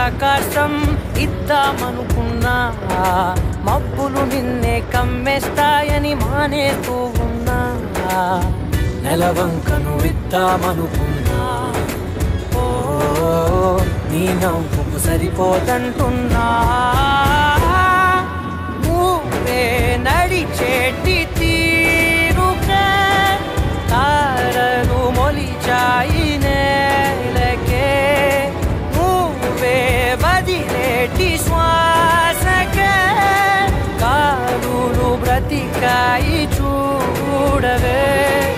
ఆకాశం ఇద్దామనుకున్నా మబ్బులు నిన్నే కమ్మేస్తాయని మానేస్తూ ఉన్నా నెలవంకను ఇద్దామనుకున్నా ఓ నీ నవ్వుకు సరిపోదంటున్నా నువ్వే నడిచేటి తీరుగా తారలు మొలిచాయి నేలకే నువ్వే వదిలేటి శ్వాసకే కారులు బ్రతికాయి చూడవే